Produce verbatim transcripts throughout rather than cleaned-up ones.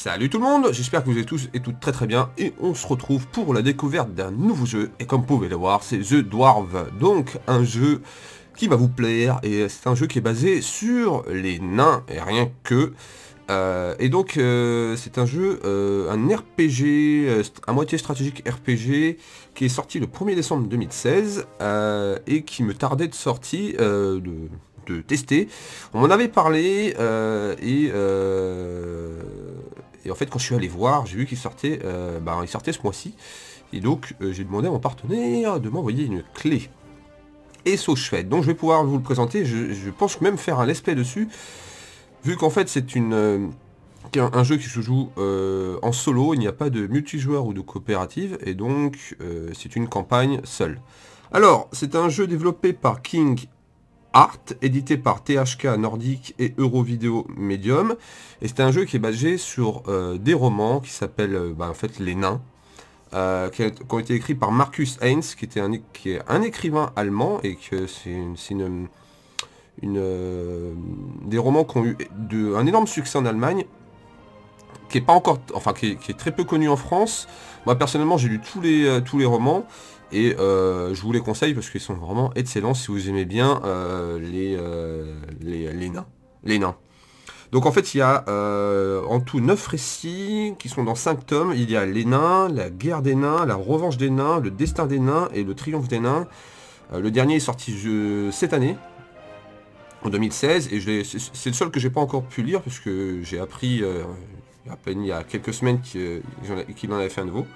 Salut tout le monde, j'espère que vous êtes tous et toutes très très bien et on se retrouve pour la découverte d'un nouveau jeu et comme vous pouvez le voir c'est The Dwarf, donc un jeu qui va vous plaire et c'est un jeu qui est basé sur les nains et rien que euh, et donc euh, c'est un jeu, euh, un R P G, euh, à moitié stratégique R P G qui est sorti le premier décembre deux mille seize euh, et qui me tardait de sortie euh, de... de tester. On m'en avait parlé euh, et, euh, et en fait quand je suis allé voir j'ai vu qu'il sortait euh, bah, il sortait ce mois-ci et donc euh, j'ai demandé à mon partenaire de m'envoyer une clé et sauce chouette. Donc je vais pouvoir vous le présenter. Je, je pense même faire un let's play dessus vu qu'en fait c'est une euh, un, un jeu qui se joue euh, en solo, il n'y a pas de multijoueur ou de coopérative et donc euh, c'est une campagne seule. Alors c'est un jeu développé par King Art, édité par T H K Nordic et Eurovideo Medium, et c'est un jeu qui est basé sur euh, des romans qui s'appellent euh, bah, en fait Les Nains, euh, qui, a, qui ont été écrits par Markus Heinz, qui était un, qui est un écrivain allemand et que c'est une, une, une euh, des romans qui ont eu de, un énorme succès en Allemagne, qui est pas encore, enfin qui est, qui est très peu connu en France. Moi personnellement j'ai lu tous les euh, tous les romans. Et euh, je vous les conseille parce qu'ils sont vraiment excellents si vous aimez bien euh, les, euh, les, les nains. Les nains. Donc en fait il y a euh, en tout neuf récits qui sont dans cinq tomes. Il y a les nains, la guerre des nains, la revanche des nains, le destin des nains et le triomphe des nains. Euh, le dernier est sorti je, cette année, en deux mille seize, et c'est le seul que j'ai pas encore pu lire parce que j'ai appris euh, à peine il y a quelques semaines qu'il qu'il en avait fait un nouveau.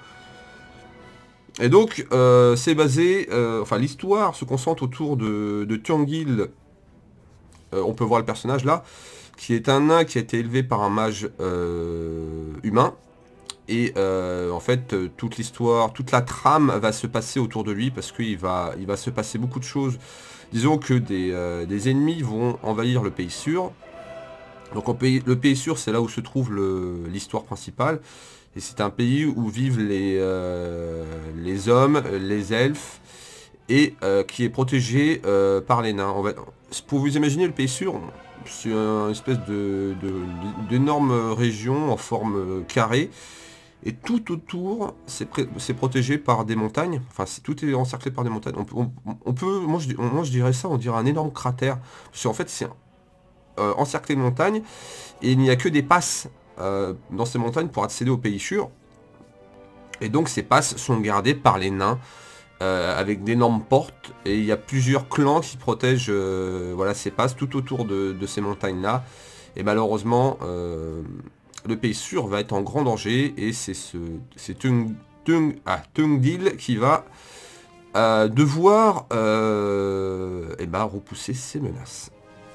Et donc, euh, c'est basé, euh, enfin l'histoire se concentre autour de, de Thorngil, euh, on peut voir le personnage là, qui est un nain qui a été élevé par un mage euh, humain, et euh, en fait toute l'histoire, toute la trame va se passer autour de lui, parce qu'il va, il va se passer beaucoup de choses. Disons que des, euh, des ennemis vont envahir le pays sûr, donc en pays, le pays sûr c'est là où se trouve l'histoire principale. Et c'est un pays où vivent les, euh, les hommes, les elfes, et euh, qui est protégé euh, par les nains. On va, pour vous imaginer le pays sûr, c'est une espèce de, de, d'énorme région en forme carrée. Et tout autour, c'est protégé par des montagnes. Enfin, tout est encerclé par des montagnes. On, on, on peut, moi je, moi je dirais ça, on dirait un énorme cratère. Parce qu'en fait, c'est euh, encerclé de montagnes, et il n'y a que des passes Euh, dans ces montagnes pour accéder au pays sûr, et donc ces passes sont gardées par les nains euh, avec d'énormes portes, et il y a plusieurs clans qui protègent euh, voilà, ces passes tout autour de, de ces montagnes là, et malheureusement euh, le pays sûr va être en grand danger, et c'est ce c'est Tung, Tung, ah, Thorngil qui va euh, devoir euh, et ben, repousser ces menaces.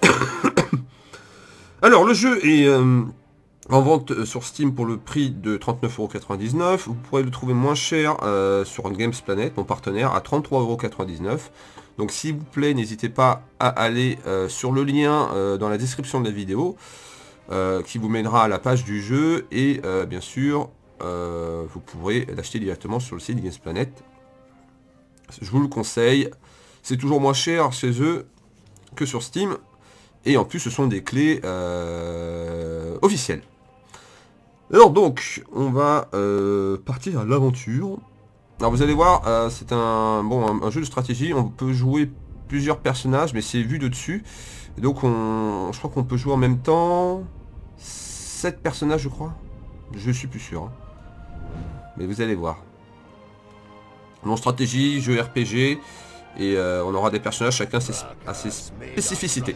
Alors le jeu est euh, en vente sur Steam pour le prix de trente-neuf euros quatre-vingt-dix-neuf. Vous pourrez le trouver moins cher euh, sur Games Planet, mon partenaire, à trente-trois euros quatre-vingt-dix-neuf. Donc s'il vous plaît, n'hésitez pas à aller euh, sur le lien euh, dans la description de la vidéo, euh, qui vous mènera à la page du jeu. Et euh, bien sûr, euh, vous pourrez l'acheter directement sur le site Games Planet. Je vous le conseille. C'est toujours moins cher chez eux que sur Steam. Et en plus, ce sont des clés euh, officielles. Alors donc, on va euh, partir à l'aventure. Alors vous allez voir, euh, c'est un, bon, un, un jeu de stratégie. On peut jouer plusieurs personnages, mais c'est vu de dessus. Et donc, on, je crois qu'on peut jouer en même temps sept personnages, je crois. Je suis plus sûr. Hein. Mais vous allez voir. Non, stratégie, jeu R P G. Et euh, on aura des personnages, chacun ses, à ses spécificités.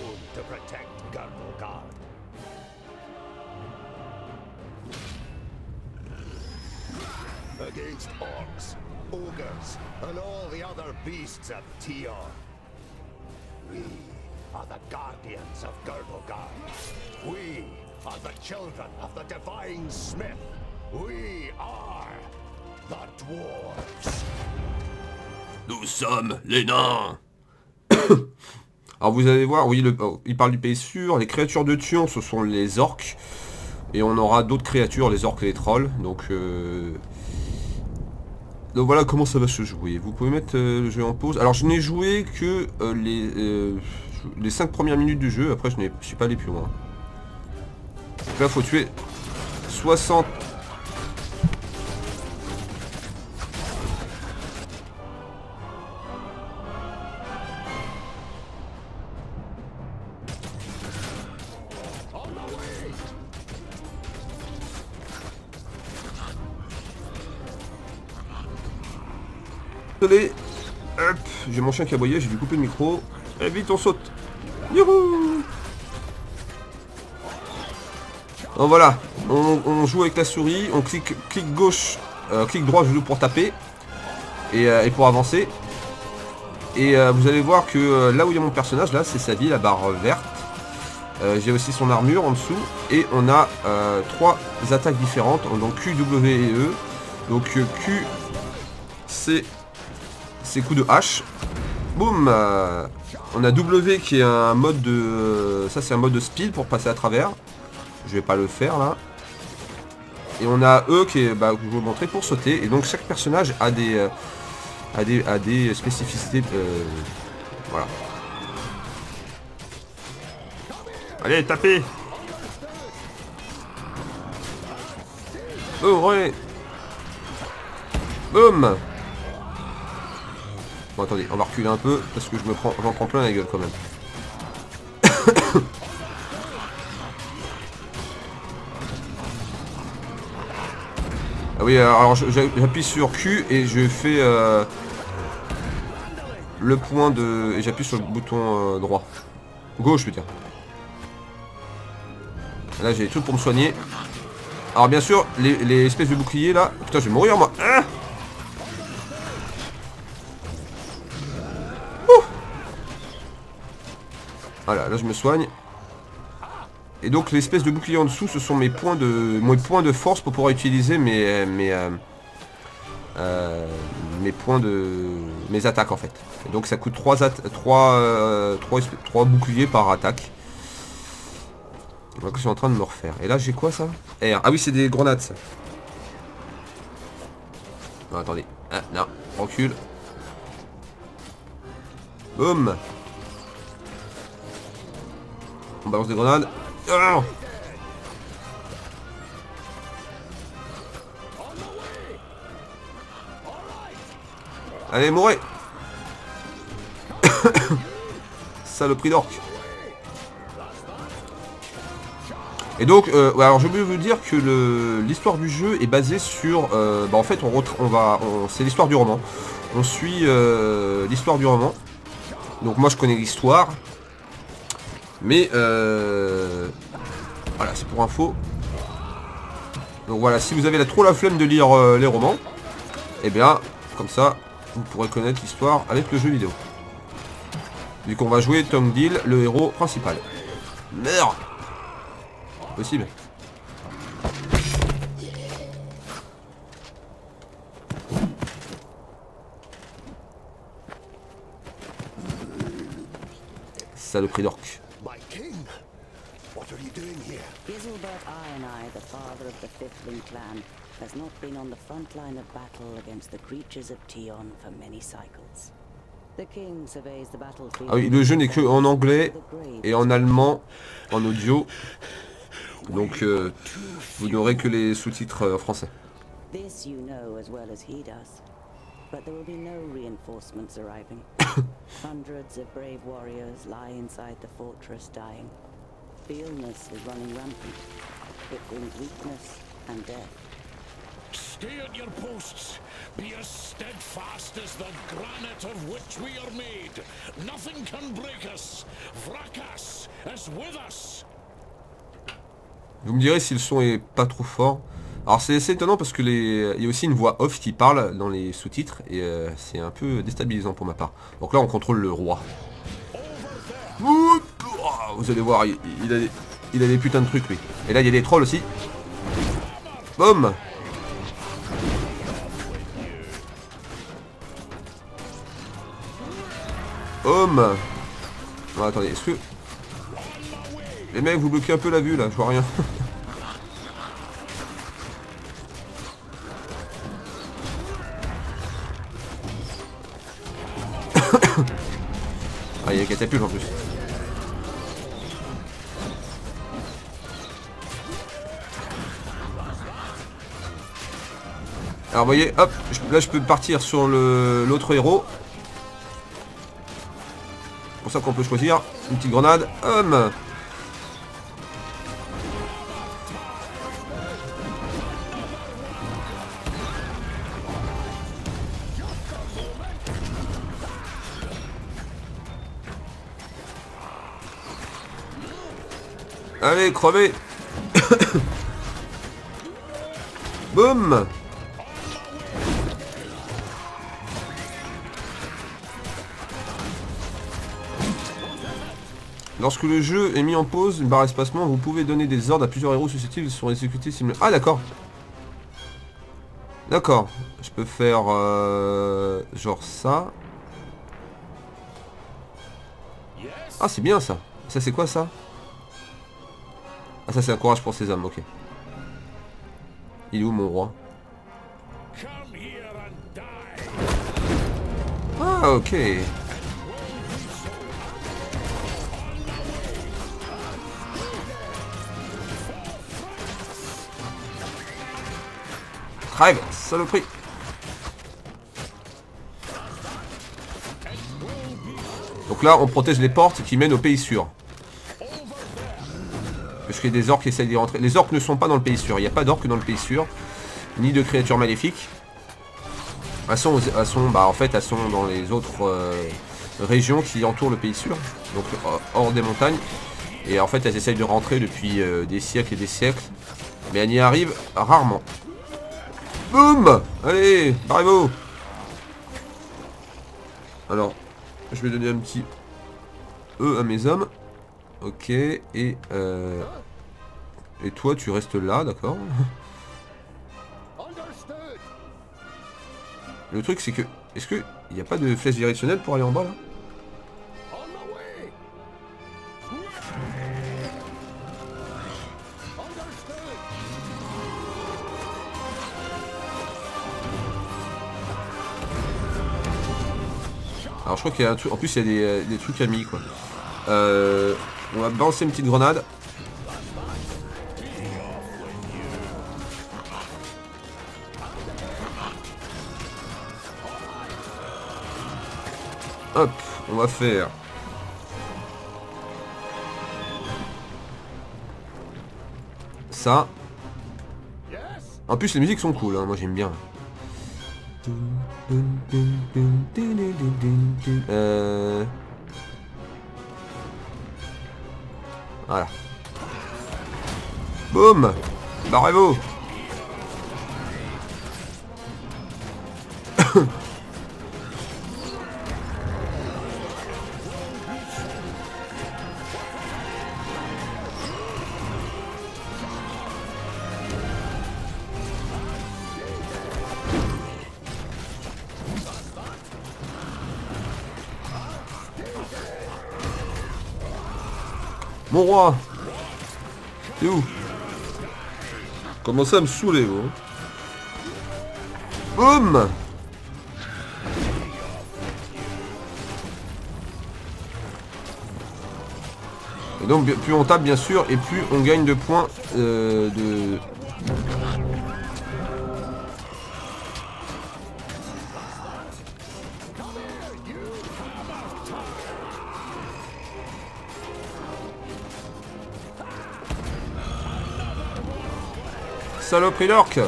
Against orcs, ogres, and all the other beasts of Tior. We are the guardians of Girdlegard. We are the children of the divine smith. We are the dwarves. Nous sommes les nains. Alors vous allez voir, oui, le, oh, il parle du pays sûr. Les créatures de Thion, ce sont les orques. Et on aura d'autres créatures, les orques et les trolls. Donc... Euh... Donc voilà comment ça va se jouer. Vous pouvez mettre euh, le jeu en pause. Alors je n'ai joué que euh, les, euh, les cinq premières minutes du jeu. Après je ne suis pas allé plus loin. Donc là faut tuer soixante. Désolé. Hop, j'ai mon chien qui aboyait, j'ai dû couper le micro. Et vite on saute. Youhou. Donc voilà, on, on joue avec la souris, on clique, clic gauche, euh, clic droit je joue pour taper et, euh, et pour avancer. Et euh, vous allez voir que euh, là où il y a mon personnage, là c'est sa vie, la barre euh, verte. Euh, j'ai aussi son armure en dessous et on a euh, trois attaques différentes, donc Q, W et E. Donc euh, Q, c'est ses coups de hache. Boum. euh, On a W qui est un mode de... Euh, ça c'est un mode de speed pour passer à travers. Je vais pas le faire là. Et on a E qui est, bah, que je vais vous montrer pour sauter. Et donc chaque personnage a des, euh, a des, a des spécificités. Euh, voilà. Allez, tapez. Oh ouais. Boum. Bon attendez, on va reculer un peu parce que je me prends, j'en prends plein la gueule quand même. Ah oui, alors j'appuie sur Q et je fais euh, le point de... et j'appuie sur le bouton euh, droit. Gauche, je veux dire. Là, j'ai des trucs pour me soigner. Alors bien sûr, les, les espèces de boucliers là... Putain, je vais mourir moi. Ah Ouh. Voilà, là je me soigne. Et donc l'espèce de bouclier en dessous, ce sont mes points de mes points de force pour pouvoir utiliser mes mes euh, euh, mes points de mes attaques en fait. Et donc ça coûte trois boucliers par attaque. Donc je suis en train de me refaire. Et là j'ai quoi ça? R. Ah oui, c'est des grenades ça. Non, attendez. Ah non, recule. Boum. On balance des grenades. Oh. Allez, mourrez. Saloperie d'orque. Et donc, euh, ouais, alors je veux vous dire que l'histoire du jeu est basée sur... Euh, bah en fait, on, on va, on, c'est l'histoire du roman. On suit euh, l'histoire du roman. Donc moi, je connais l'histoire. Mais euh, voilà, c'est pour info. Donc voilà, si vous avez la, trop la flemme de lire euh, les romans, et eh bien, comme ça, vous pourrez connaître l'histoire avec le jeu vidéo. Vu qu'on va jouer Tongdil, le héros principal. Merde. Possible. Saloperie d'orque. Giselbert Ionai, the father of the Fifthling clan, has not been on the front line of battle against the creatures of Tion for many cycles. The king surveys the battlefield. Ah oui, le jeu n'est que en anglais et en allemand en audio. Donc euh, vous n'aurez que les sous-titres euh, français. This you know as well as he does. But there will be no reinforcements arriving. Hundreds of brave warriors lie inside the fortress dying. The illness is running rampant. It brings weakness and death. Stay at your posts. Be as steadfast as the granite of which we are made. Nothing can break us. Vrakas is with us. Vous me direz si le son est pas trop fort. Alors c'est assez étonnant parce que les... il y a aussi une voix off qui parle dans les sous-titres et euh, c'est un peu déstabilisant pour ma part. Donc là on contrôle le roi. Vous allez voir, il, il, a des, il a des putains de trucs lui. Et là il y a des trolls aussi. Boum. Boum. Bon, attendez, est-ce que... Les mecs, vous bloquez un peu la vue là, je vois rien. Ah, il y a catapulte en plus. Alors vous voyez, hop, je, là je peux partir sur le l'autre héros. C'est pour ça qu'on peut choisir une petite grenade. Hum. Allez, crevez. Boum. Lorsque le jeu est mis en pause, une barre espacement, vous pouvez donner des ordres à plusieurs héros susceptibles de sont exécutés simultanément. Ah d'accord. D'accord. Je peux faire euh, genre ça. Ah c'est bien ça. Ça c'est quoi ça? Ah ça c'est un courage pour ces hommes, ok. Il est où mon roi? Ah ok. Crève, saloperie. Donc là on protège les portes qui mènent au pays sûr. Parce qu'il y a des orques qui essayent d'y rentrer. Les orques ne sont pas dans le pays sûr. Il n'y a pas d'orques dans le pays sûr. Ni de créatures maléfiques. Elles sont, elles sont, bah, en fait, elles sont dans les autres euh, régions qui entourent le pays sûr. Donc hors des montagnes. Et en fait, elles essayent de rentrer depuis euh, des siècles et des siècles. Mais elles y arrivent rarement. Boum! Allez, barrez-vous! Alors, je vais donner un petit E à mes hommes. Ok, et euh... et toi tu restes là, d'accord. Le truc c'est que... Est-ce que il n'y a pas de flèche directionnelle pour aller en bas là? Alors je crois qu'il y a un truc... En plus il y a des, des trucs amis quoi. Euh... On va balancer une petite grenade. Hop, on va faire ça. En plus les musiques sont cool, hein, moi j'aime bien. Euh... Voilà. Boum. Barrez-vous. Mon roi. T'es où? Commencez à me saouler, vous. Boum. Et donc plus on tape bien sûr et plus on gagne de points euh, de... Saloperie d'orque.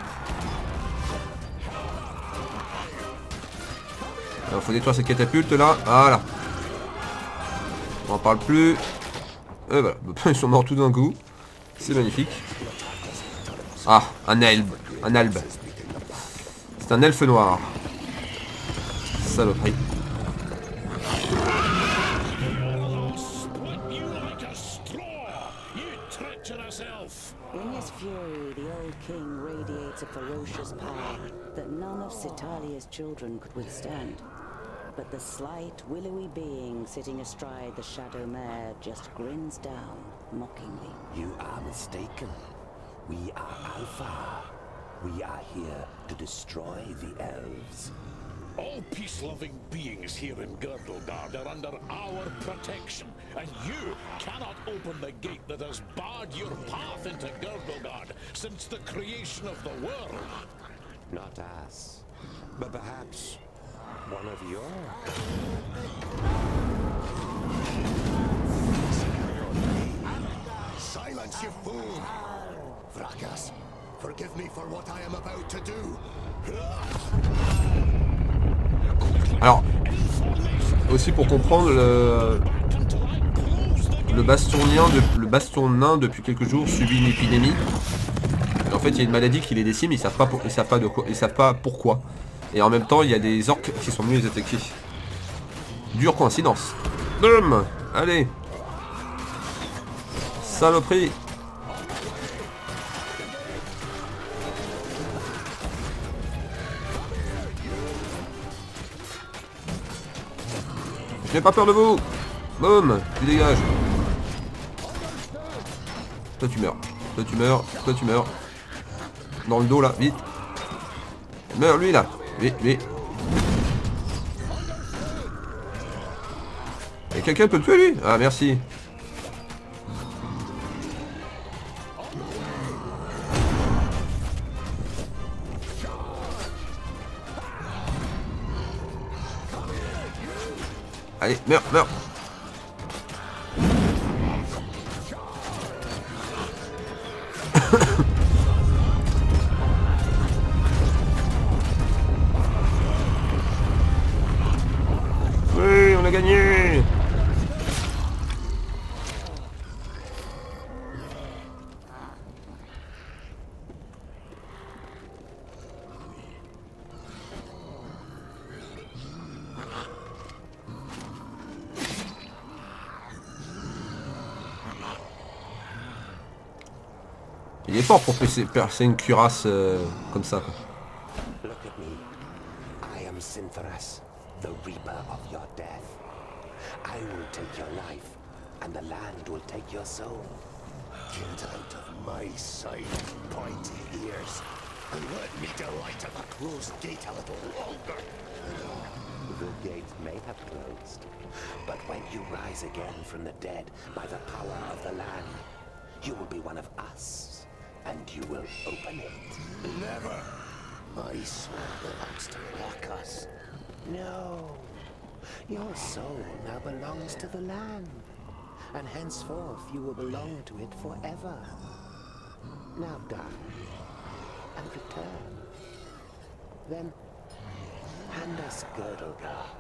Alors faut détruire cette catapulte là. Voilà. On en parle plus. Et voilà. Ils sont morts tout d'un coup. C'est magnifique. Ah, un elbe. Un albe. C'est un elfe noir. Saloperie. In his fury, the old king radiates a ferocious power that none of Citalia's children could withstand. But the slight, willowy being sitting astride the Shadow Mare just grins down, mockingly. You are mistaken. We are Alpha. We are here to destroy the elves. All peace-loving beings here in Girdlegard are under our protection, and you cannot open the gate that has barred your path into Girdlegard since the creation of the world. Not us, but perhaps one of your... Silence, you fool! Vrakas, forgive me for what I am about to do. Alors, aussi pour comprendre, le, le bastonien, de, le baston nain depuis quelques jours subit une épidémie. Et en fait, il y a une maladie qui les décime, ils savent pas, pour, ils savent pas de quoi, ils savent pas pourquoi. Et en même temps, il y a des orques qui sont venus les attaquer. Dure coïncidence. Boum. Allez. Saloperie. Je n'ai pas peur de vous. Boum. Tu dégages. Toi tu meurs. Toi tu meurs. Toi tu meurs. Dans le dos là. Vite. Meurs lui là. Vite, vite. Et quelqu'un peut le tuer lui? Ah merci. Allez, meurs, meurs. Oui, on a gagné. Il est fort pour percer, percer une cuirasse euh, comme ça quoi. Look at me. I am Sinthras, the reaper of your death. I will take your life, and the land will take your soul. Get out of my sight, pointy ears, and let me delight in the closed gate a little longer. The gate may have closed, but when you rise again from the dead by the power of the land, you will be one of us. And you will open it. Never! My soul belongs to Vrakas. No. Your soul now belongs to the land. And henceforth you will belong to it forever. Now die. And return. Then hand us Girdlegard.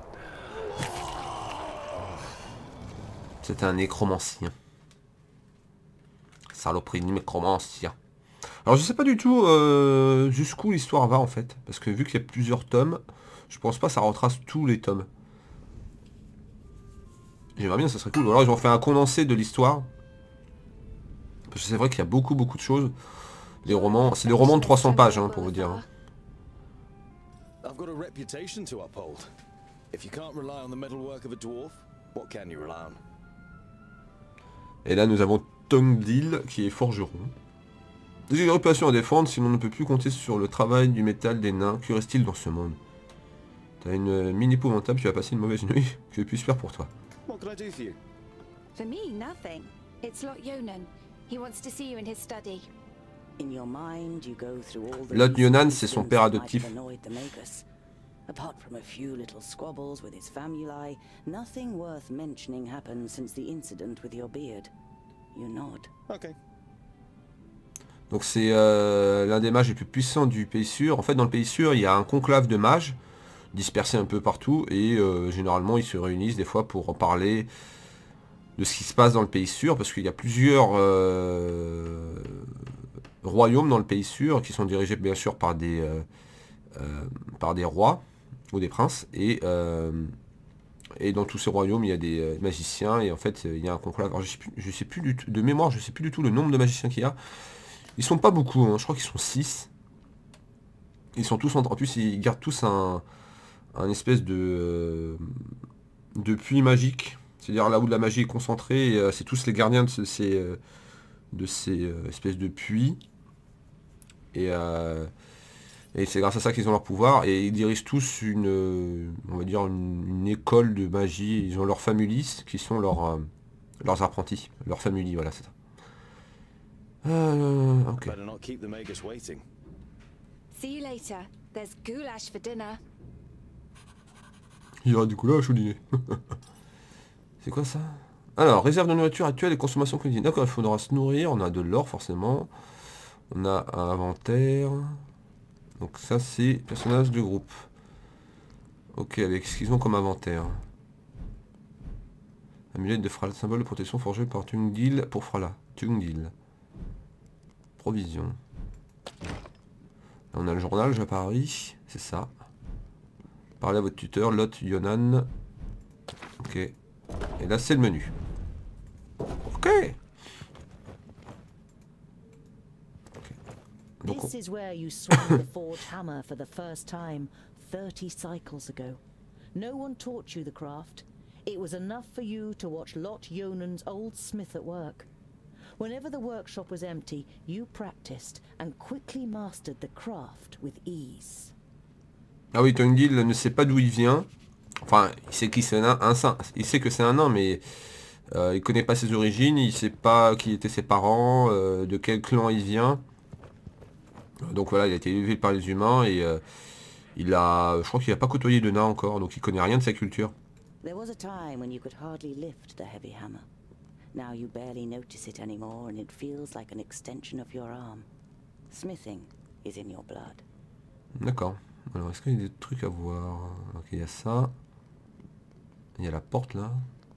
C'est un nécromancien. Saloperie de nécromancien. Alors je sais pas du tout euh, jusqu'où l'histoire va en fait. Parce que vu qu'il y a plusieurs tomes, je pense pas que ça retrace tous les tomes. J'aimerais bien, ça serait cool. Ou alors ils ont fait un condensé de l'histoire. Parce que c'est vrai qu'il y a beaucoup beaucoup de choses. Les romans, c'est des romans de trois cents pages hein, pour vous dire. I've got a reputation to uphold. If you can't rely on the metalwork of a dwarf, what can you rely on? Et là nous avons Tongdil qui est forgeron. Des agrupations à défendre si l'on ne peut plus compter sur le travail du métal des nains. Que reste-t-il dans ce monde? T'as une mine épouvantable, tu vas passer une mauvaise nuit. Que puis-je faire pour toi? What can I do for you? For me, nothing. It's Lot Yonan. He wants to see you in his study. In your mind, you go through all the Lot Yonan, reasons c'est son that père might adoptif. have annoyed the Magus. Apart from a few little squabbles with his famuli, nothing worth mentioning happened since the incident with your beard. You nod. Okay. Donc c'est euh, l'un des mages les plus puissants du Pays Sûr. En fait dans le Pays Sûr il y a un conclave de mages dispersés un peu partout et euh, généralement ils se réunissent des fois pour parler de ce qui se passe dans le Pays Sûr parce qu'il y a plusieurs euh, royaumes dans le Pays Sûr qui sont dirigés bien sûr par des, euh, euh, par des rois ou des princes et, euh, et dans tous ces royaumes il y a des euh, magiciens et en fait il y a un conclave. Alors, je sais plus, je sais plus du tout, de mémoire je sais plus du tout le nombre de magiciens qu'il y a. Ils sont pas beaucoup, hein. Je crois qu'ils sont six. Ils sont tous en, en plus ils gardent tous un, un espèce de, euh, de puits magique. C'est-à-dire là où la magie est concentrée, euh, c'est tous les gardiens de, ce, ces, euh, de ces euh, espèces de puits. Et, euh, et c'est grâce à ça qu'ils ont leur pouvoir. Et ils dirigent tous une, euh, on va dire une, une école de magie. Ils ont leurs families qui sont leurs, euh, leurs apprentis. Leurs families, voilà c'est ça. Euh, ok. Better not keep the Magus waiting. See you later. There's goulash for dinner. Il y aura du goulash au dîner. C'est quoi ça? Alors, réserve de nourriture actuelle et consommation quotidienne. D'accord, il faudra se nourrir. On a de l'or forcément. On a un inventaire. Donc ça c'est personnage de groupe. Ok, avec ce qu'ils ont comme inventaire. Amulette de Frala, symbole de protection forgé par Tungdil pour Frala. Tungdil. Provision. Là, on a le journal, j'ai Paris. C'est ça. Parlez à votre tuteur, Lot Yonan. Ok. Et là c'est le menu. Ok. Donc, This is where you swung the forged hammer for the first time thirty cycles ago. No one taught you the craft. It was enough for you to watch Lot Yonan's old smith at work. Whenever the workshop was empty, you practiced and quickly mastered the craft with ease. Ah oui, Tungdil ne sait pas d'où il vient. Enfin, il sait qui c'est un, un saint. Il sait que c'est un nain, mais euh, il connaît pas ses origines. Il sait pas qui étaient ses parents, euh, de quel clan il vient. Donc voilà, il a été élevé par les humains et euh, il a, je crois qu'il n'a pas côtoyé de nains encore, donc il connaît rien de sa culture. There was a time when you could hardly lift the heavy hammer. Now you barely notice it anymore and it feels like an extension of your arm. Smithing is in your blood. D'accord. Alors est-ce qu'il y a des trucs à voir? Ok, il y a ça. Il y a la porte là.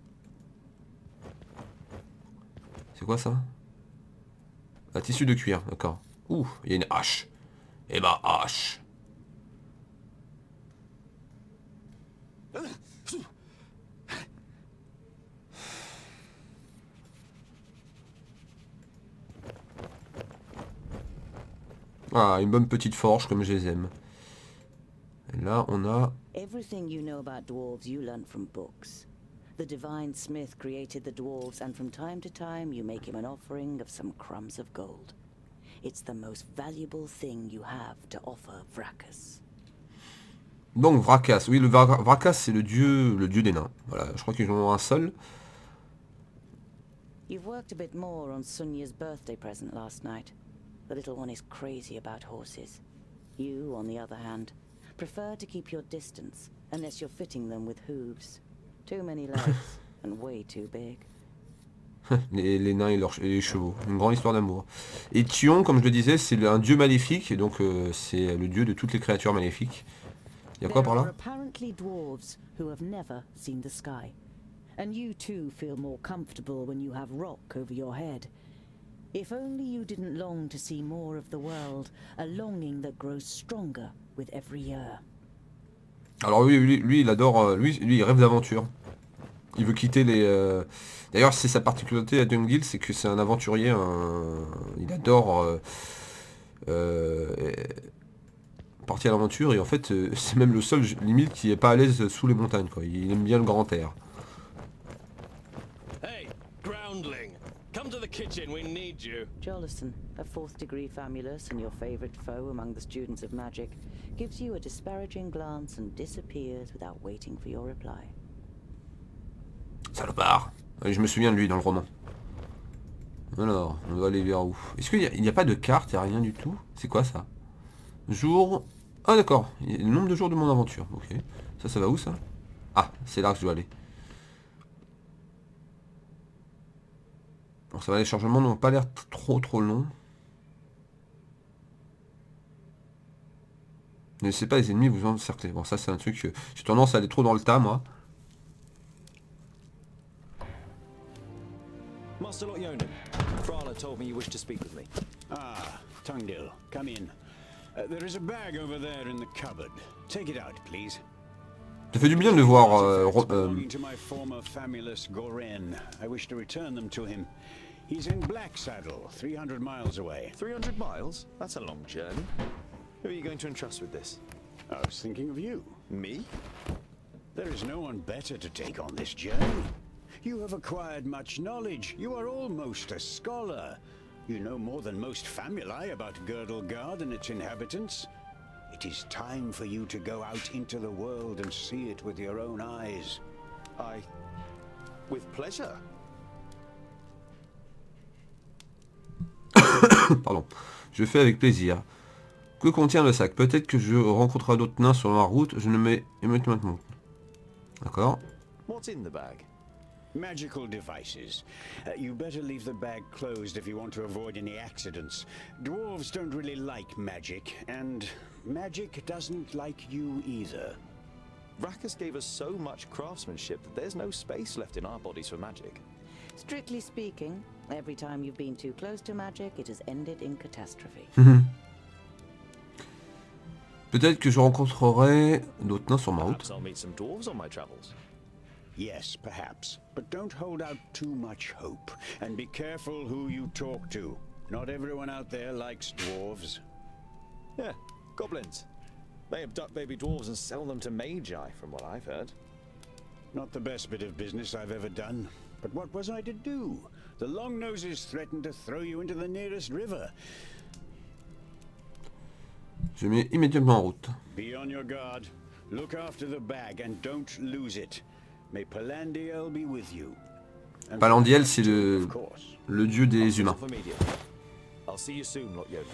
C'est quoi ça? Un tissu de cuir, d'accord. Ouh, il y a une hache. Et bah hache. Ah, une bonne petite forge comme je les aime. Et là, on a... Everything you know about dwarves you learned from books. The divine smith created the dwarves and from time to time you make him an offering of some crumbs of gold. It's the most valuable thing you have to offer Vrakas. Donc Vrakas, oui, le Vra- Vrakas c'est le dieu, le dieu des nains. Voilà, je crois qu'ils en ont un seul. You've worked a bit more on Sunya's birthday present last night. The little one is crazy about horses. You, on the other hand, prefer to keep your distance unless you're fitting them with hooves. Too many legs and way too big. les, les nains et, leurs, et les chevaux. Une grande histoire d'amour. Et Tion, comme je le disais, c'est un dieu maléfique, et donc euh, c'est le dieu de toutes les créatures maléfiques. Il y a quoi par là? Apparently dwarves who have never seen the sky. And you too feel more comfortable when you have rock over your head. If only you didn't long to see more of the world, a longing that grows stronger with every year. Alors lui, lui, lui il adore, lui, lui il rêve d'aventure. Il veut quitter les... Euh... D'ailleurs c'est sa particularité à Tungdil, c'est que c'est un aventurier, un... il adore euh... Euh... partir à l'aventure et en fait euh, c'est même le seul limite qui est pas à l'aise sous les montagnes, quoi. Il aime bien le grand air. Hey, groundling, come to the kitchen, we need you. Jolison, a fourth degree famulus and your favorite foe among the students of magic, gives you a disparaging glance and disappears without waiting for your reply. Salopard. Je me souviens de lui dans le roman. Alors, on doit aller vers où? Est-ce qu'il n'y a, a pas de carte, il n'y a rien du tout? C'est quoi ça? Jour... Ah d'accord, il y a le nombre de jours de mon aventure. Ok. Ça, ça va où ça? Ah, c'est là que je dois aller. Bon, ça va, les chargements n'ont pas l'air trop trop longs. Ne laissez pas les ennemis vous encercler. Bon, ça c'est un truc que j'ai tendance à aller trop dans le tas, moi. Master Lot Yonan, Frala told me you wish to speak with me. Ah, Tungdil, come in. Uh, there is a bag over there in the cupboard. Take it out, please. Ça fait du bien de le voir. Euh, euh... Belonging to my former famulus Goren. I wish to return them to him. He's in Black Saddle, three hundred miles away. three hundred miles? That's a long journey. Who are you going to entrust with this? I was thinking of you. Me? There is no one better to take on this journey. You have acquired much knowledge. You are almost a scholar. You know more than most famuli about Girdlegard and its inhabitants. It is time for you to go out into the world and see it with your own eyes. I... with pleasure. Pardon. Je fais avec plaisir. Que contient le sac? Peut-être que je rencontrerai d'autres nains sur ma route. Je ne mets immédiatement. D'accord. What's in the bag? Magical devices. Uh, you better leave the bag closed if you want to avoid any accidents. Dwarves don't really like magic, and magic doesn't like you either. Rakus gave us so much craftsmanship that there's no space left in our bodies for magic. Strictly speaking, every time you've been too close to magic, it has ended in catastrophe. Peut-être que je rencontrerai d'autres nains sur ma route. Perhaps I'll meet some dwarves on my travels. Yes, perhaps. But don't hold out too much hope. And be careful who you talk to. Not everyone out there likes dwarves. Yeah, goblins. They abduct baby dwarves and sell them to magi, from what I've heard. Not the best bit of business I've ever done. But what was I to do? The Longnoses threatened to throw you into the nearest river. Je mets immédiatement en route. Be on your guard. Look after the bag and don't lose it. May Palandiel be with you. Palandiel, c'est le, le dieu des humains. I'll see you soon, Lot Yonan.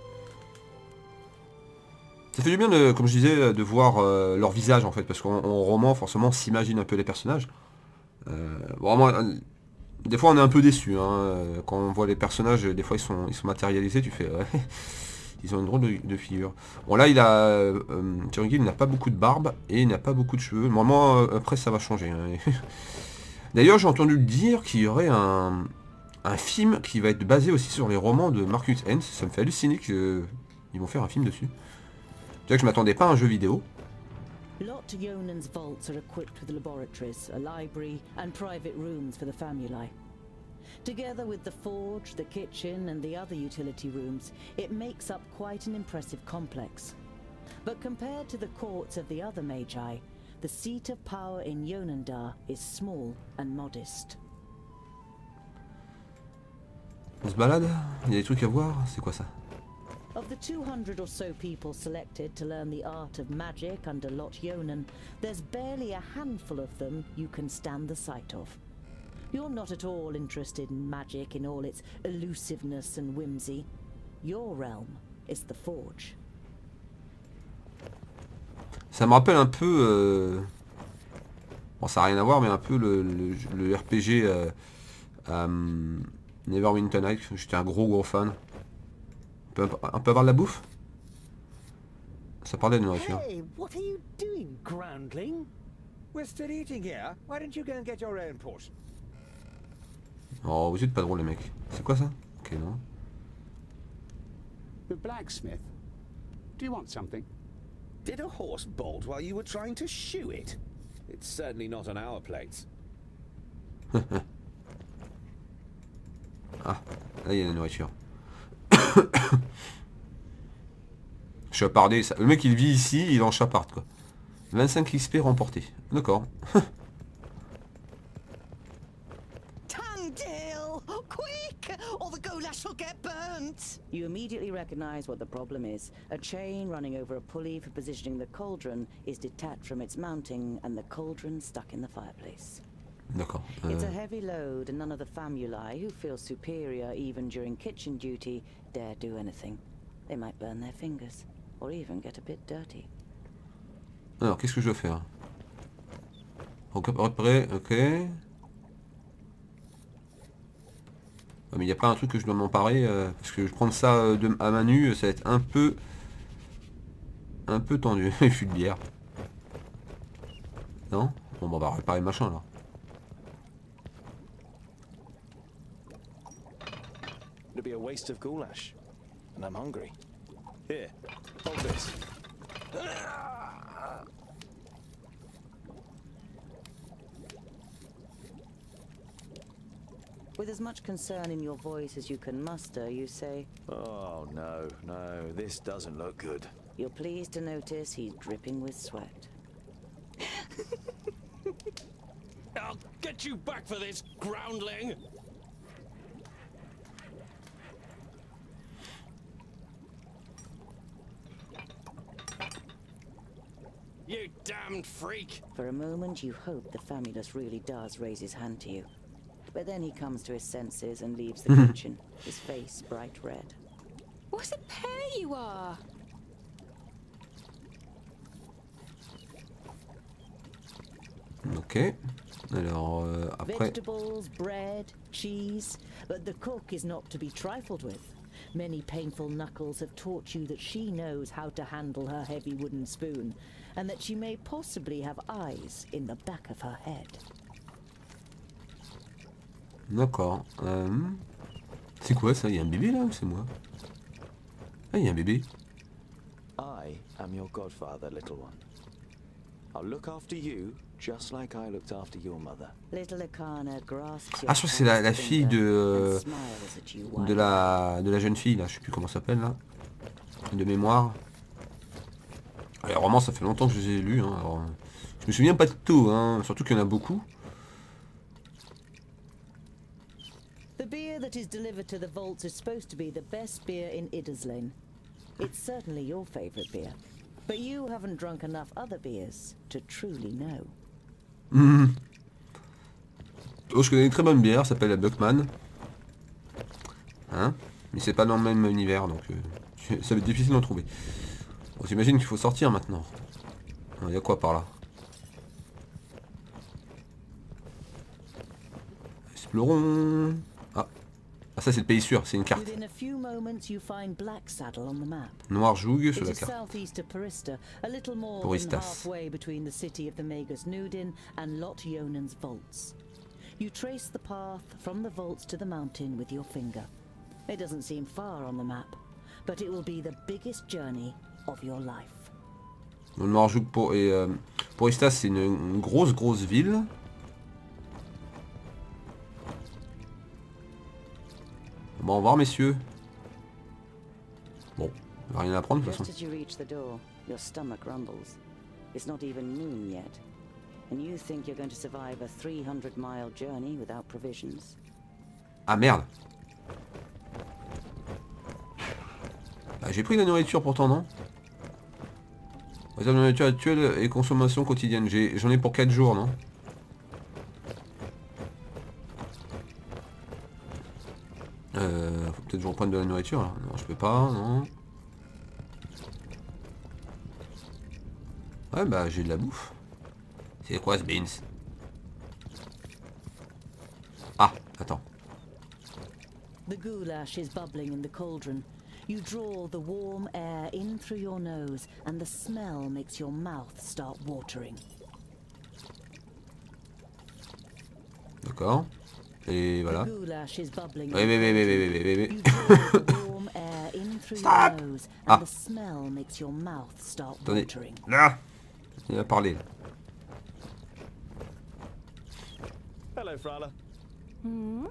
Ça fait du bien, de, comme je disais, de voir euh, leur visage en fait, parce qu'en roman, forcément, on s'imagine un peu les personnages. Euh, vraiment, euh, des fois, on est un peu déçu hein, quand on voit les personnages. Des fois, ils sont, ils sont matérialisés. Tu fais, ouais, ils ont une drôle de, de figure. Bon, là, il a, euh, Thurgil, il n'a pas beaucoup de barbe et il n'a pas beaucoup de cheveux. Normalement, euh, après, ça va changer. Hein. D'ailleurs, j'ai entendu dire qu'il y aurait un, un film qui va être basé aussi sur les romans de Marcus Hens. Ça me fait halluciner qu'ils vont faire un film dessus. C'est-à-dire que je m'attendais pas à un jeu vidéo. Lot Yonan's vaults are equipped with laboratories, a library, and private rooms for the famuli. Together with the forge, the kitchen, and the other utility rooms, it makes up quite an impressive complex. But compared to the courts of the other magi, the seat of power in Yonendar is small and modest. On se balade? Il y a des trucs à voir? C'est quoi ça? Of the two hundred or so people selected to learn the art of magic under Lot Yonan, there's barely a handful of them you can stand the sight of. You're not at all interested in magic in all its elusiveness and whimsy. Your realm is the forge. Ça me rappelle un peu... Euh... Bon, ça n'a rien à voir, mais un peu le, le, le R P G euh, euh, Neverwinter Night. J'étais un gros gros fan. On peut, on peut avoir de la bouffe? Ça parlait de nourriture. Hey, what are you doing, groundling? We're still eating here. Why don't you go and get your own portion? Oh, vous êtes pas drôle les mecs. C'est quoi ça? Ok, non. The blacksmith. Do you want something? Did a horse bolt while you were trying to shoe it? It's certainly not on our plates. Ah, là il y a la nourriture. Chapardé, ça. Le mec il vit ici, il est en chaparde quoi. vingt-cinq X P remportés. D'accord. Tandil! Quick! Or the goulash will get burnt! You immediately recognize what the problem is. A chain running over a pulley for positioning the cauldron is detached from its mounting and the cauldron stuck in the fireplace. D'accord. Euh... It's a heavy load and none of the famuli who feel superior even during kitchen duty dare do anything. They might burn their fingers or even get a bit dirty. Alors, qu'est-ce que je dois faire? Repérer, ok. Ah, mais il n'y a pas un truc que je dois m'emparer euh, parce que je prendre ça euh, de, à main nue, ça va être un peu... Un peu tendu. Il fut de bière. Non? Bon, bah, on va réparer le machin alors. It'd be a waste of goulash. And I'm hungry. Here, hold this. With as much concern in your voice as you can muster, you say, Oh no, no, this doesn't look good. You're pleased to notice he's dripping with sweat. I'll get you back for this, groundling! You damned freak! For a moment you hope the Famulus really does raise his hand to you. But then he comes to his senses and leaves the kitchen, his face bright red. What a pair you are! Ok. Alors euh, après. Vegetables, bread, cheese, but the cook is not to be trifled with. Many painful knuckles have taught you that she knows how to handle her heavy wooden spoon, and that she may possibly have eyes in the back of her head. D'accord. Euh... C'est quoi ça? Il y a un bébé là ou c'est moi? Ah, il y a un bébé. I am your godfather, little one. I'll look after you just like I looked after your mother. Little Akana grasps your Ah, je crois que c'est la, la fille de and smiles at you de la de la jeune fille là. Je sais plus comment ça s'appelle là. De mémoire. Les romans, ça fait longtemps que je les ai lus. Hein. Alors, je me souviens pas de tout, hein. Surtout qu'il y en a beaucoup. The beer that is delivered to the vaults is supposed to be the best beer in Idderslane. It's certainly your favorite beer, but you haven't drunk enough other beers to truly know. Mmh. Oh, je connais une très bonne bière, ça s'appelle la Buckman. Hein? Mais c'est pas dans le même univers, donc euh, ça va être difficile d'en trouver. On s'imagine qu'il faut sortir maintenant. Il y a quoi par là? Explorons. Ah. Ah, ça c'est le pays sûr, c'est une carte. Within a few moments you find Black Saddle on the map. Noir Joug sur It la is carte. southeast of Porista, a little more Poristas. than halfway between the city of the Magus Nudin and Lot Yonan's vaults. You trace the path from the vaults to the mountain with your finger. It doesn't seem far on the map, but it will be the biggest journey of your life. Le Noir Joug pour et euh, Poristas, c'est une, une grosse grosse ville. Bon, au revoir messieurs. Bon, il n'y a rien à prendre de toute Just façon. as you reach the door, your stomach rumbles. It's not even noon yet, and you think you're going to survive a three hundred mile journey without provisions. Ah merde. Bah, j'ai pris de la nourriture pourtant, non? Réserve de nourriture actuelle et consommation quotidienne. J'en ai, ai pour quatre jours, non? Euh, faut peut-être que je reprenne de la nourriture là. Non, je peux pas, non. Ouais, bah j'ai de la bouffe. C'est quoi ce beans? Ah, attends. The goulash is bubbling in the cauldron. You draw the warm air in through your nose, and the smell makes your mouth start watering. D'accord. Et voilà. The goulash is bubbling. Oui, oui, oui, oui, oui, oui, oui, oui. You draw the warm air in through Stop. your nose, and Ah. the smell makes your mouth start Attendez. watering. Là. Il a parlé. Là. Hello, Frala. Hmm?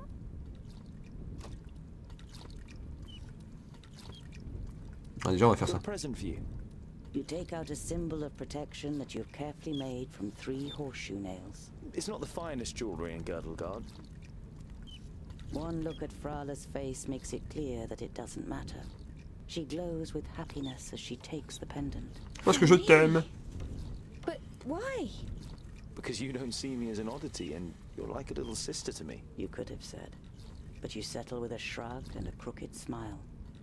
Ah, déjà, on va faire Got a ça. present for you. You take out a symbol of protection that you've carefully made from three horseshoe nails. It's not the finest jewelry in Girdlegard. One look at Frala's face makes it clear that it doesn't matter. She glows with happiness as she takes the pendant. Parce que je t'aime. But why? Because you don't see me as an oddity, and you're like a little sister to me. You could have said. But you settle with a shrug and a crooked smile.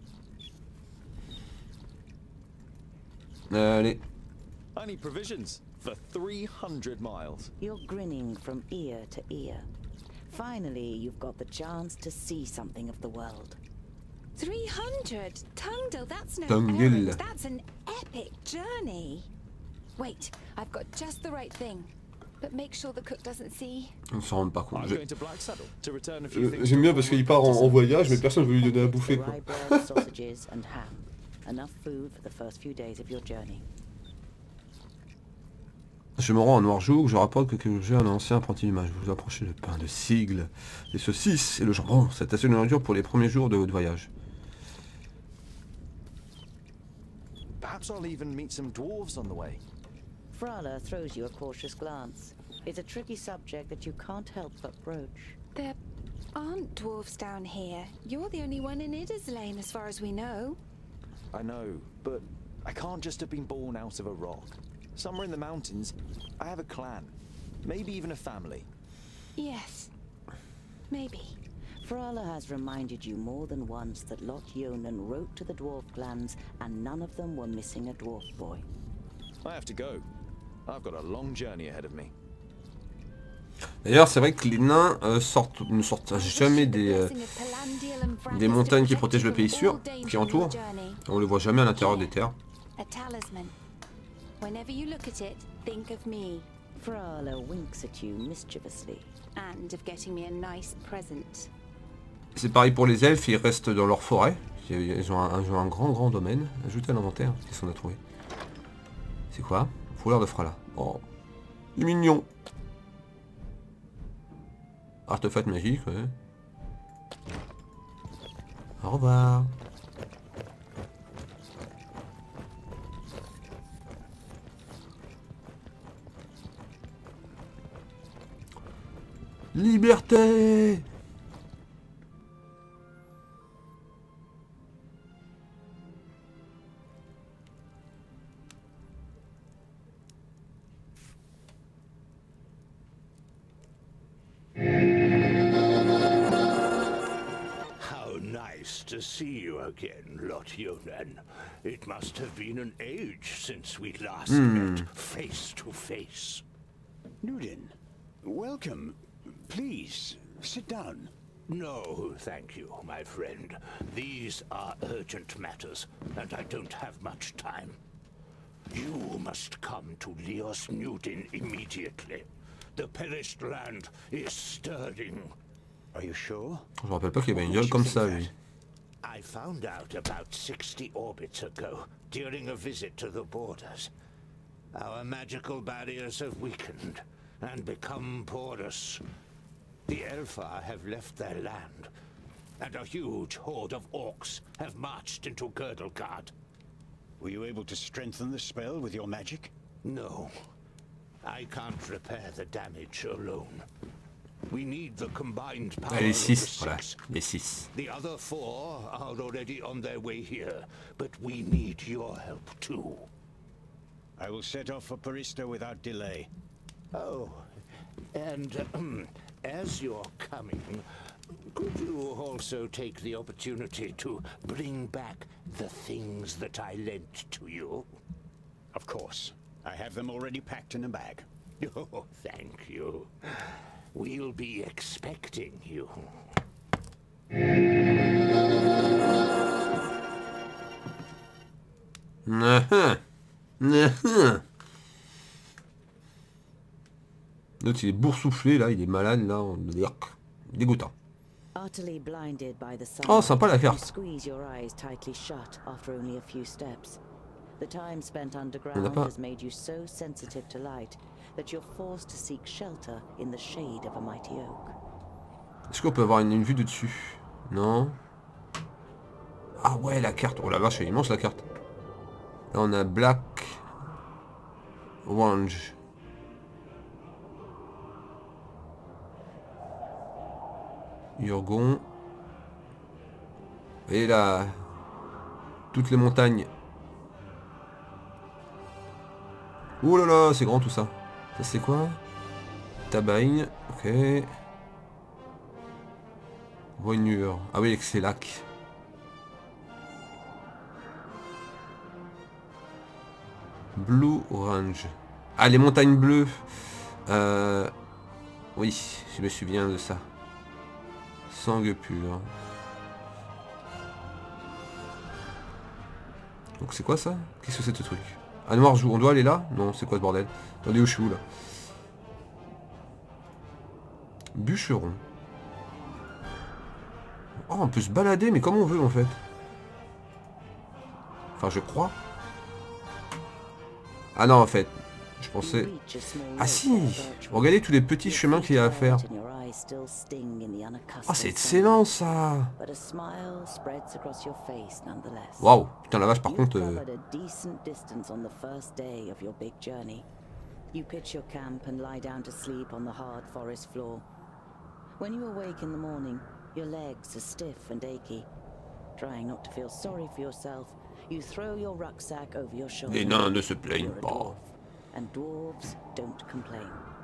Allez. I need provisions for three hundred miles. You're grinning from ear to ear. Finally, you've got the chance to see something of the world. three hundred? Tungdil, that's no Tungdil. errand. That's an epic journey. Wait, I've got just the right thing. But make sure the cook doesn't see. On s'en rend pas compte. I'm Je- going to Black Saddle to return a few Euh, things. J'aime bien parce qu'il part en, en voyage, mais personne ne veut lui donner à bouffer. Quoi. Rye bread, sausages, and ham. Enough food for the first few days of your journey. Je me rends en Noir Joug, je rapporte que, que j'ai un ancien apprenti du mage. Vous approchez le pain de sigle, les saucisses et le jambon. C'est assez de nourriture pour les premiers jours de votre voyage. Perhaps I'll even meet some dwarves on the way. Frala throws you a cautious glance. It's a tricky subject that you can't help but broach. There aren't dwarves down here. You're the only one in Idderslane as far as we know. I know, but I can't just have been born out of a rock. Somewhere in the mountains, I have a clan. Maybe even a family. Yes. Maybe. Frala has reminded you more than once that Lot Yonan wrote to the dwarf clans and none of them were missing a dwarf boy. I have to go. I've got a long journey ahead of me. D'ailleurs, c'est vrai que les nains euh, sortent, ne sortent jamais des, euh, des montagnes qui protègent le pays sûr, qui entourent. On les voit jamais à l'intérieur des terres. A talisman. Whenever you look at it, think of me. Frala winks at you mischievously. And of getting me a nice present. C'est pareil pour les elfes, ils restent dans leur forêt. Ils ont un, ils ont un grand grand domaine. Ajoutez à l'inventaire, qu'est-ce qu'on a trouvé? C'est quoi? Foulard de Frala. Oh, il est mignon. Artefact magique, ouais. Au revoir. Liberté! How nice to see you again, Lot Yonan. It must have been an age since we last Hmm. met face to face. Nudin, welcome. Please, sit down. No, thank you, my friend. These are urgent matters, and I don't have much time. You must come to Leos Nudin immediately. The perished land is stirring. Are you sure? Je me rappelle pas qu'il y avait une gueule comme ça, lui. I found out about sixty orbits ago, during a visit to the borders. Our magical barriers have weakened and become porous. The Elfar have left their land, and a huge horde of orcs have marched into Girdlegard. Were you able to strengthen the spell with your magic? No. I can't repair the damage alone. We need the combined power Ah, les of the six, voilà, six. les six. The other four are already on their way here, but we need your help too. I will set off for Parista without delay. Oh, and um, as you're coming, could you also take the opportunity to bring back the things that I lent to you? Of course. I have them already packed in a bag. Oh, thank you. We'll be expecting you. L'autre il est boursouflé là, il est malade là, on dégoûtant. Utterly blinded by the sun, Oh, sympa la you carte. squeeze your eyes tightly shut after only a few steps. The time spent On n'a underground pas- has made you so sensitive to light that you're forced to seek shelter in the shade of a mighty oak. Est-ce qu'on peut avoir une, une vue de dessus? Non. Ah ouais, la carte. Oh la vache, elle est immense la carte. Là on a Black Orange. Urgon. Et là, toutes les montagnes. Oh là là, c'est grand tout ça. Ça c'est quoi? Tabagne, ok. Voignure. Ah oui, avec ces lacs. Blue Orange. Ah, les montagnes bleues. Euh... Oui, je me souviens de ça. Sangue pur. Donc c'est quoi ça? Qu'est-ce que c'est ce truc? Ah, noir joue. On doit aller là? Non, c'est quoi ce bordel? Attendez, où je suis où là? Bûcheron. Oh, on peut se balader, mais comme on veut en fait. Enfin, je crois. Ah non, en fait. Je pensais... Ah si! Regardez tous les petits chemins qu'il y a à faire. Ah, c'est excellent ça! Waouh! Putain, la vache, par contre... euh, You pitch your camp and lie down to sleep on the hard forest floor. When you awake in the morning, your legs are stiff and achy. Trying not to feel sorry for yourself, you throw your rucksack over your shoulder. Les nains ne se plaignent You're a pas. dwarf, and dwarves don't complain.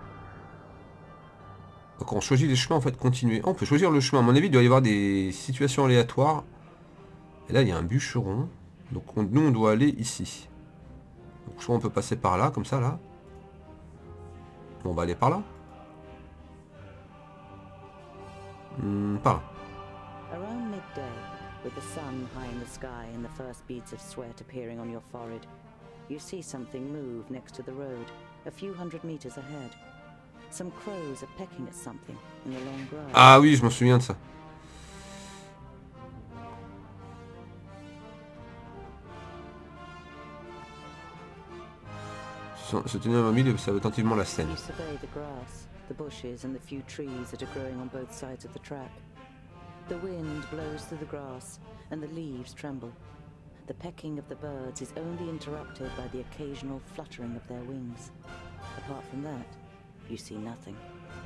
Donc on choisit les chemins en fait, continuer. Ah, on peut choisir le chemin. À mon avis, il doit y avoir des situations aléatoires. Et là, il y a un bûcheron. Donc on- nous, on doit aller ici. Donc soit on peut passer par là, comme ça, là. On va aller par là. Hmm, par là. Around midday, with the sun high in the sky and the first beads of sweat appearing on your forehead, you see something move next to the road, a few hundred meters ahead. Some crows are pecking at something in the long grass. Ah oui, je m'en souviens de ça. Se tenir immobile et observe attentivement la scène. You survey the grass, the bushes and the few trees that are growing on both sides of the track. The wind blows through the grass and the leaves tremble. The pecking of the birds is only interrupted by the occasional fluttering of their wings. Apart from that, you see nothing.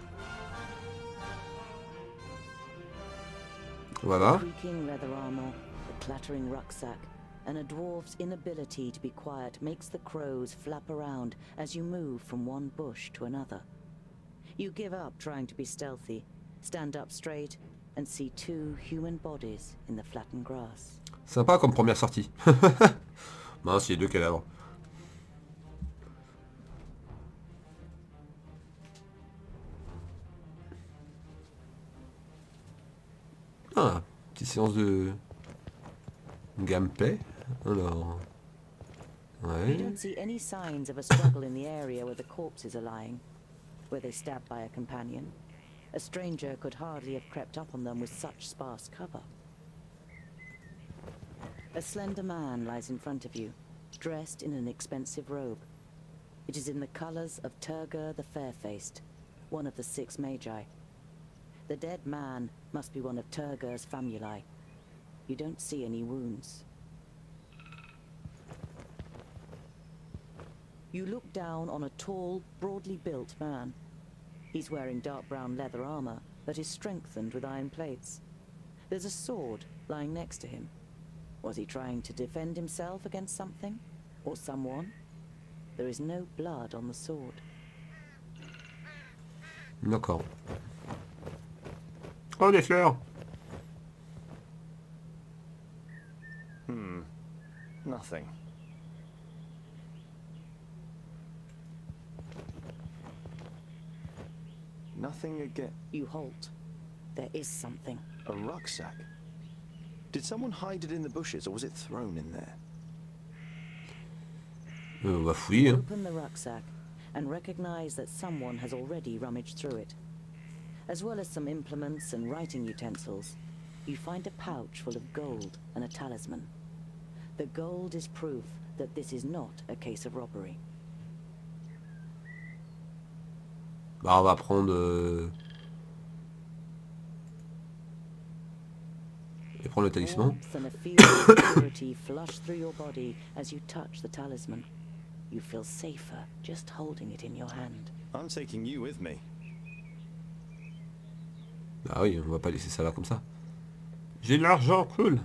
Voilà. The creaking leather armor, the clattering rucksack, and a dwarf's inability to be quiet makes the crows flap around as you move from one bush to another. You give up trying to be stealthy, stand up straight, and see two human bodies in the flattened grass. Sympa comme première sortie. Mince, il y a deux cadavres. Ah, petite séance de gameplay. Alors, ouais. You don't see any signs of a struggle in the area where the corpses are lying. Were they stabbed by a companion? A stranger could hardly have crept up on them with such sparse cover. A slender man lies in front of you, dressed in an expensive robe. It is in the colors of Turgur the Fair-Faced, one of the six magi. The dead man must be one of Turgur's famuli. You don't see any wounds. You look down on a tall, broadly built man. He's wearing dark brown leather armor that is strengthened with iron plates. There's a sword lying next to him. Was he trying to defend himself against something? Or someone? There is no blood on the sword. D'accord. Oh, des fleurs! Hmm. Nothing. Nothing again. You halt. There is something. A rucksack? Did someone hide it in the bushes, or was it thrown in there? Euh, on va fouiller. Hein. Open the rucksack and recognize that someone has already rummaged through it. As well as some implements and writing utensils, you find a pouch full of gold and a talisman. The gold is proof that this is not a case of robbery. Bah, on va prendre... Euh... Et prendre le talisman. Warmth and a feeling of security flush through your body as you touch the talisman. You feel safer just holding it in your hand. I'm taking you with me. Bah oui, on va pas laisser ça là comme ça. J'ai de l'argent, cool.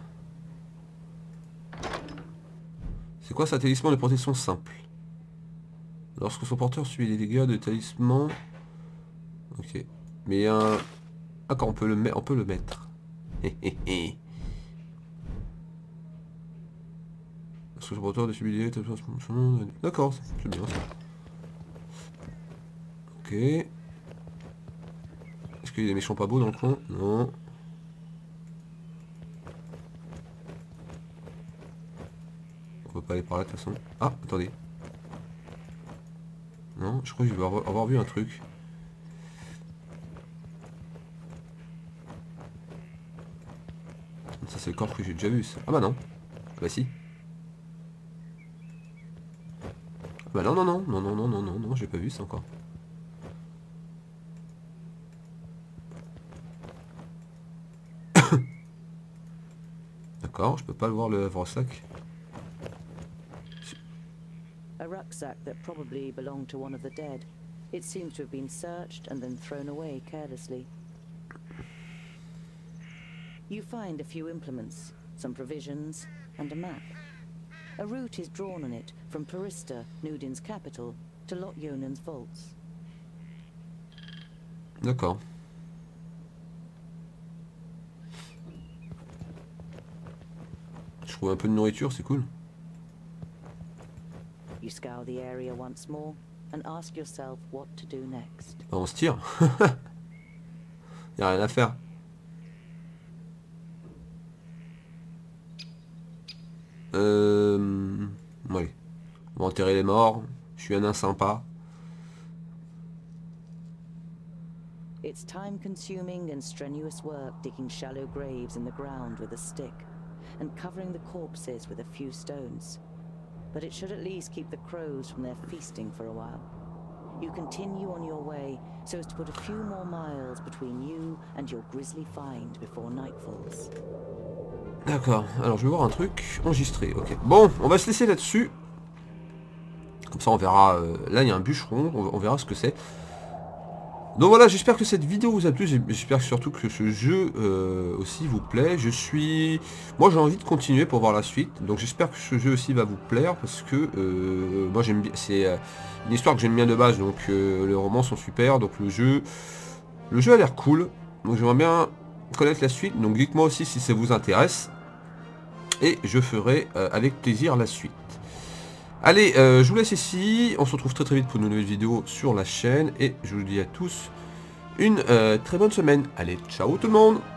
C'est quoi ça, talisman de protection simple? Lorsque son porteur subit des dégâts de talisman... Ok. Mais il y a un... Ah, quand on peut le mettre, on peut le mettre. Lorsque son porteur de subir des dégâts de talisman... D'accord, c'est bien ça. Ok. Est-ce qu'il y a des méchants pas beaux dans le coin? Non. On peut pas aller par là de toute façon. Ah, attendez. Non, je crois que je vais avoir, avoir vu un truc. Ça c'est le corps que j'ai déjà vu ça. Ah bah non. Ah bah si. Ah bah non non non non non non non non non j'ai pas vu ça encore. D'accord, je peux pas le voir le rucksack. A rucksack that probably belonged to one of the dead. It seems to have been searched and then thrown away carelessly. You find a few implements, some provisions, and a map. A route is drawn on it from Parista, Nudin's capital, to Lot Yonan's vaults. D'accord. Je trouve un peu de nourriture, c'est cool. You scour the area once more and ask yourself what to do next. Bah, on se tire. Y a rien à faire. Euh... Oui. On va enterrer les morts. Je suis un nain sympa. It's time-consuming and strenuous work digging shallow graves in the ground with a stick and covering the corpses with a few stones. But it should at least keep the crows from their feasting for a while. You continue on your way so as to put a few more miles between you and your grisly find before night falls. D'accord, alors je vais voir un truc enregistré, ok. Bon, on va se laisser là-dessus. Comme ça on verra, euh, là il y a un bûcheron, on, on verra ce que c'est. Donc voilà, j'espère que cette vidéo vous a plu, j'espère surtout que ce jeu euh, aussi vous plaît. Je suis... Moi j'ai envie de continuer pour voir la suite, donc j'espère que ce jeu aussi va vous plaire, parce que euh, moi j'aime bien... C'est euh, une histoire que j'aime bien de base, donc euh, les romans sont super, donc le jeu... Le jeu a l'air cool, donc j'aimerais bien connaître la suite, donc dites-moi aussi si ça vous intéresse. Et je ferai euh, avec plaisir la suite. Allez, euh, je vous laisse ici, on se retrouve très très vite pour une nouvelle vidéo sur la chaîne, et je vous dis à tous une euh, très bonne semaine. Allez, ciao tout le monde!